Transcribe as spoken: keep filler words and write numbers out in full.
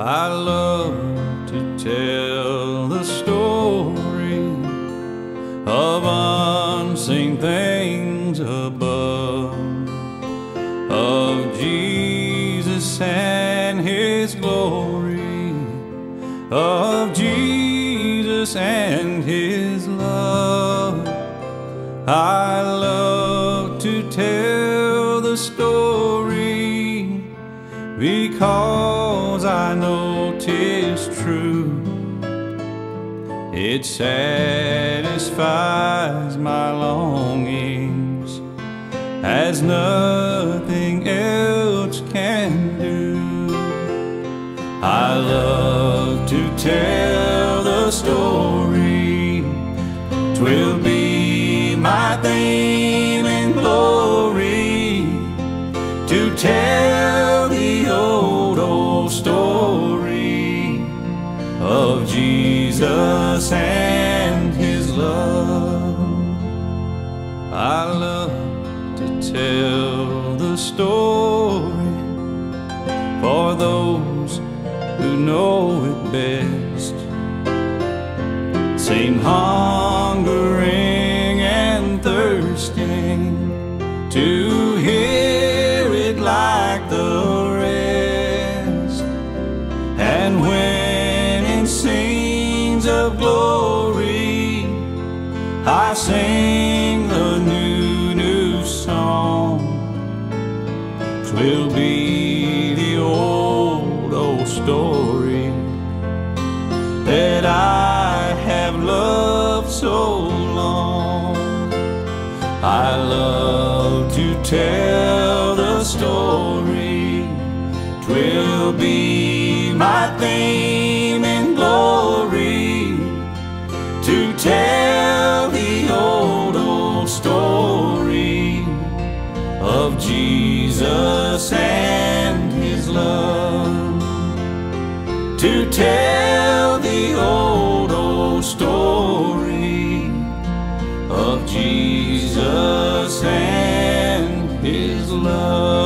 I love to tell the story of unseen things above, of Jesus and His glory, of Jesus and His love. I love to tell the story because I know 'tis true. It satisfies my longings as nothing else can do. I love to tell the story, 'twill be my theme and glory, to tell the old, old story of Jesus and His love. I love to tell the story for those who know it best, seem hungering and thirsting to hear it like the rest. And when in scenes of glory I sing the new, new song, 'twill be the old, old story that I have loved so long. I love to tell the story, 'twill be my theme and glory, to tell the old, old story of Jesus and His love, to tell the old, old story of Jesus and His love.